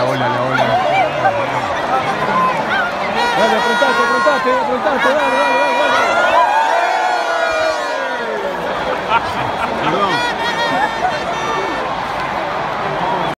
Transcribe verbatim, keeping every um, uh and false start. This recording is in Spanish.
la bola, la bola. Dale, apretarte, apretarte, apretarte, dale, dale, dale, dale. Perdón.